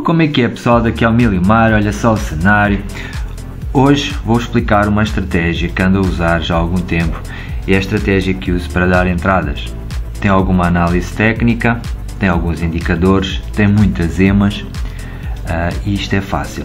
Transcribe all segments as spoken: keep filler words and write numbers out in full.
Uh, como é que é, pessoal? Daqui ao Milimar, olha só o cenário. Hoje vou explicar uma estratégia que ando a usar já há algum tempo e é a estratégia que uso para dar entradas. Tem alguma análise técnica, tem alguns indicadores, tem muitas emas uh, e isto é fácil.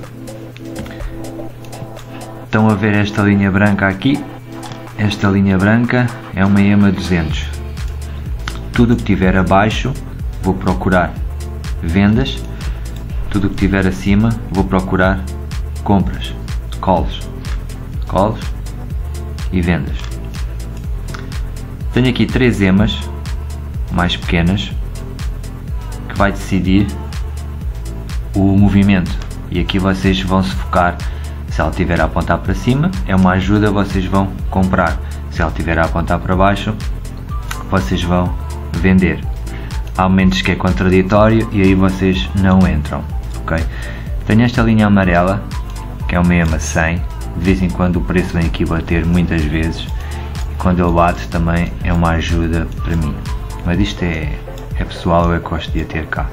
Estão a ver esta linha branca aqui? Esta linha branca é uma ema duzentos. Tudo o que tiver abaixo vou procurar vendas, tudo o que tiver acima vou procurar compras, calls, calls e vendas. Tenho aqui três emas mais pequenas que vai decidir o movimento e aqui vocês vão se focar. Se ela estiver a apontar para cima é uma ajuda, vocês vão comprar. Se ela estiver a apontar para baixo vocês vão vender. Há momentos que é contraditório e aí vocês não entram, ok? Tenho esta linha amarela que é uma ema cem, de vez em quando o preço vem aqui bater muitas vezes e quando ele bate também é uma ajuda para mim, mas isto é, é pessoal, eu gosto de a ter cá.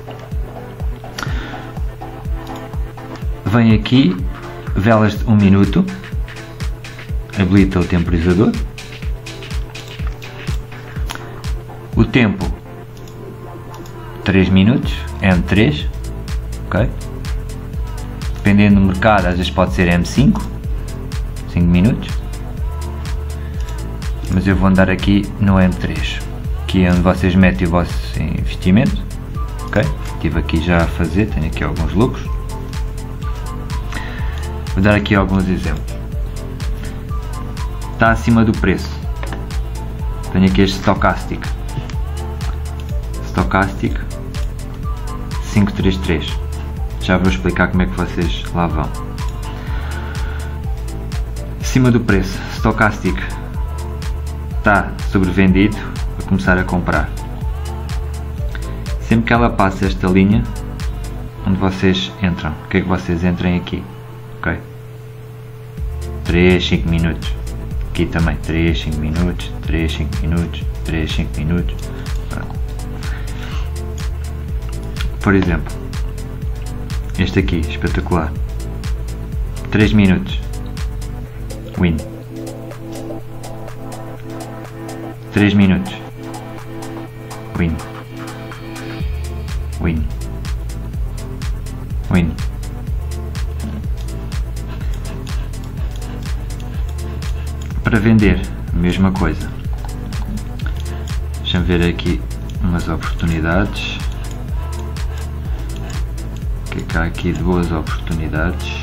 Vem aqui, velas de um minuto, habilita o temporizador, o tempo três minutos, M três, ok? Dependendo do mercado, às vezes pode ser M cinco, cinco minutos, mas eu vou andar aqui no M três, que é onde vocês metem o vosso investimento, ok? Estive aqui já a fazer, tenho aqui alguns lucros. Vou dar aqui alguns exemplos. Está acima do preço. Tenho aqui este Stochastic. Stochastic cinco três três. Já vou explicar como é que vocês lá vão. Acima do preço. Stochastic está sobrevendido. Vou começar a comprar. Sempre que ela passa esta linha, onde vocês entram, o que é que vocês entrem aqui? Ok, três, cinco minutos, aqui também três, cinco minutos, três, cinco minutos, três, cinco minutos. Pronto. Por exemplo, este aqui, espetacular, três minutos, win, três minutos, win, win, win. Para vender, a mesma coisa. Deixa-me ver aqui umas oportunidades. O que é que há aqui de boas oportunidades?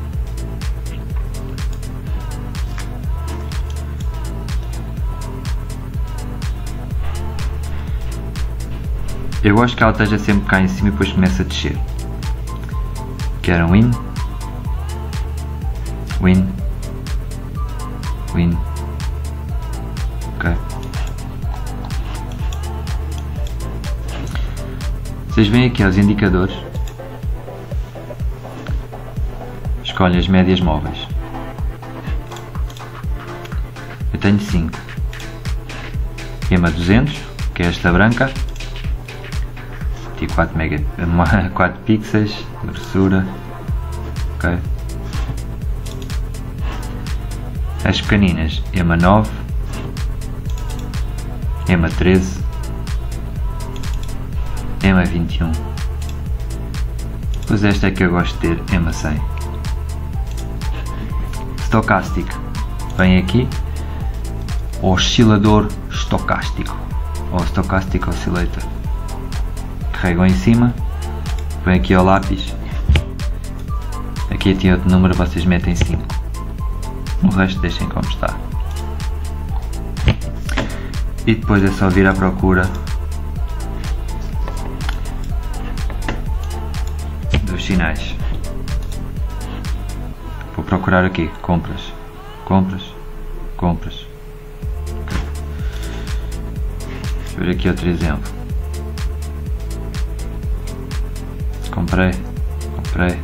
Eu gosto que ela esteja sempre cá em cima e depois começa a descer. Quero win, win, win, ok. Vocês veem aqui os indicadores, escolhem as médias móveis. Eu tenho cinco, ema duzentos, que é esta branca, aqui quatro, mega, quatro pixels, grossura, ok. As pequeninas, ema nove, ema treze, ema vinte e um, pois esta é que eu gosto de ter, ema cem. Stochastic, vem aqui, oscilador estocástico, ou Stochastic Oscillator. Carregam em cima, vem aqui ao lápis, aqui tem outro número, vocês metem cinco. O resto deixem como está. E depois é só vir à procura dos sinais. Vou procurar aqui compras, compras, compras. Deixa eu ver aqui outro exemplo. Comprei, comprei.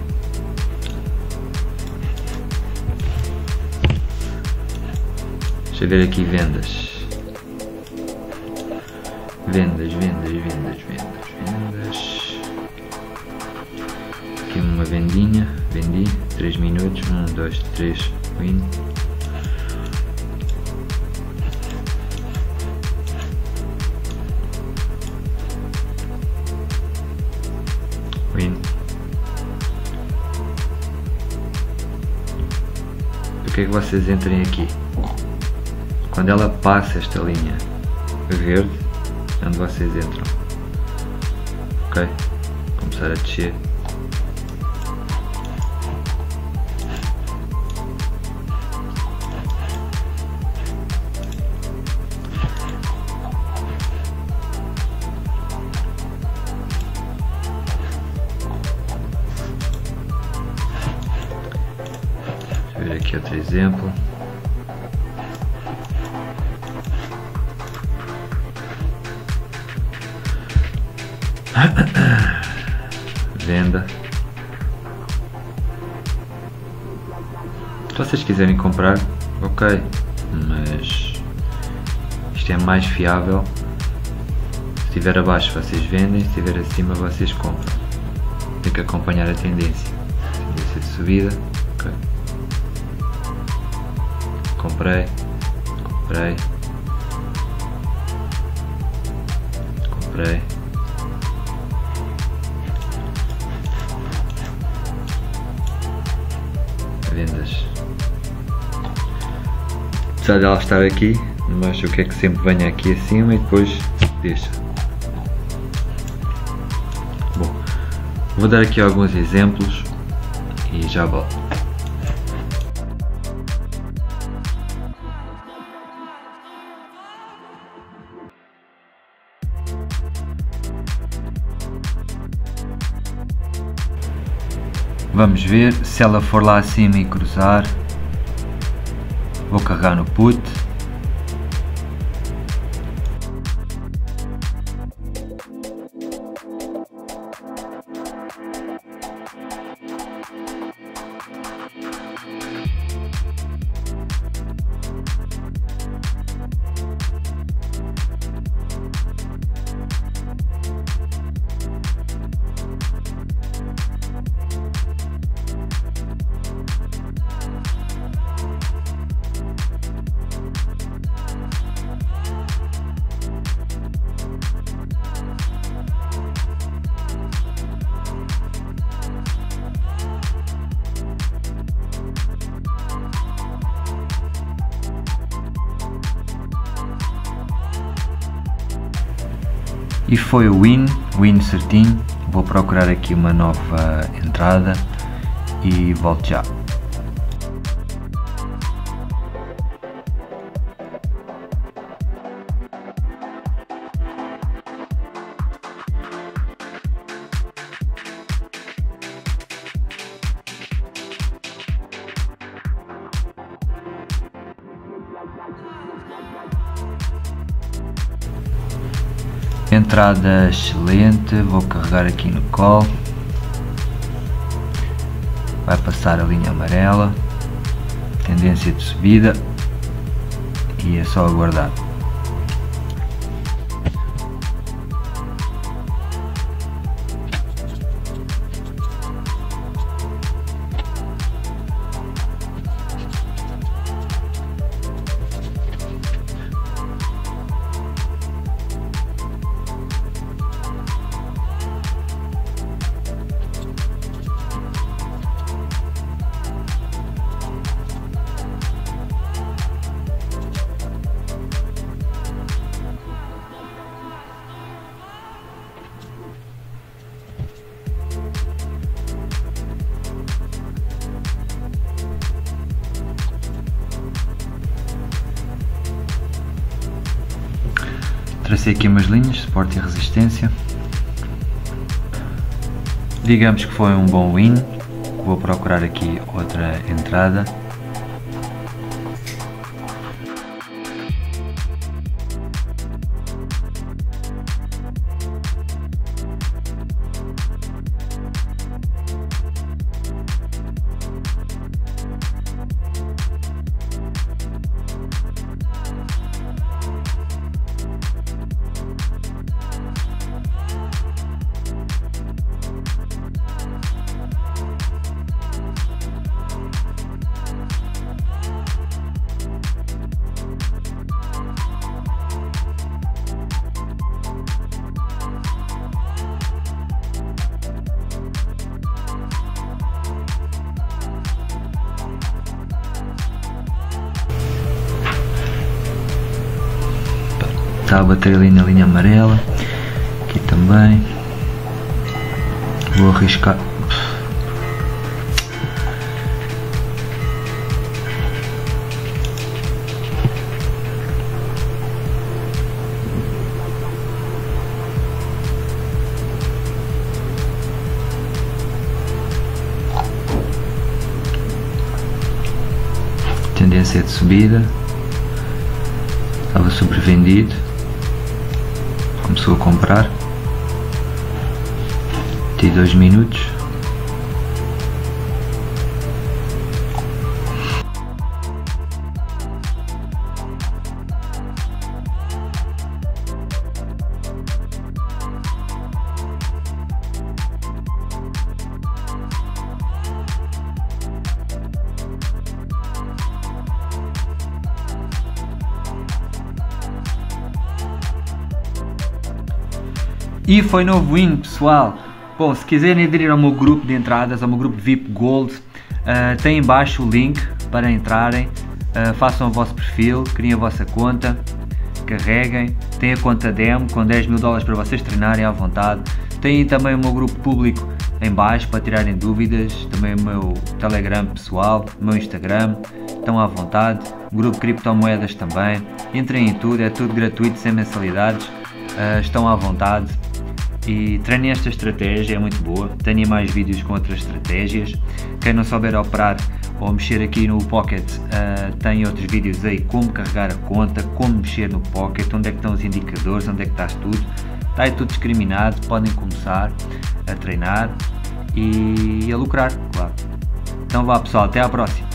Deixa eu ver aqui vendas. Vendas, vendas, vendas, vendas, vendas. Aqui aqui uma vendinha, vendi, três minutos, um, dois, três, win. Win. Eu quero que vocês entrem aqui. Quando ela passa esta linha verde, é onde vocês entram. Ok? Começar a descer. Deixa eu ver aqui outro exemplo. Venda. Se vocês quiserem comprar, ok, mas isto é mais fiável. Se estiver abaixo vocês vendem, se estiver acima vocês compram. Tem que acompanhar a tendência. Tendência de subida, ok. Comprei, comprei, comprei. Vendas. Apesar dela estar aqui, mas eu quero que sempre venha aqui acima e depois deixa. Bom, vou dar aqui alguns exemplos e já volto. Vamos ver, se ela for lá acima e cruzar, vou carregar no put. E foi o win, win certinho. Vou procurar aqui uma nova entrada e volto já. Entrada excelente, vou carregar aqui no call, vai passar a linha amarela, tendência de subida e é só aguardar. Tracei aqui umas linhas, suporte e resistência. Digamos que foi um bom win. Vou procurar aqui outra entrada. está a bater ali na linha amarela. Aqui também. Vou arriscar. Tendência de subida, estava sobrevendido, começou a comprar, T dois minutos, e foi novo win, pessoal. Bom, se quiserem aderir ao meu grupo de entradas, ao meu grupo V I P Gold, uh, tem em baixo o link para entrarem, uh, façam o vosso perfil, criem a vossa conta, carreguem, tem a conta demo com dez mil dólares para vocês treinarem à vontade, tem também o meu grupo público em baixo para tirarem dúvidas, também o meu Telegram pessoal, o meu Instagram, estão à vontade, o grupo criptomoedas também, entrem em tudo, é tudo gratuito, sem mensalidades, uh, estão à vontade. E treinem esta estratégia, é muito boa. Tenho mais vídeos com outras estratégias. Quem não souber operar ou mexer aqui no Pocket, uh, tem outros vídeos aí, como carregar a conta, como mexer no Pocket, onde é que estão os indicadores, onde é que está tudo. Está aí tudo discriminado, podem começar a treinar e a lucrar, claro. Então vá pessoal, até à próxima.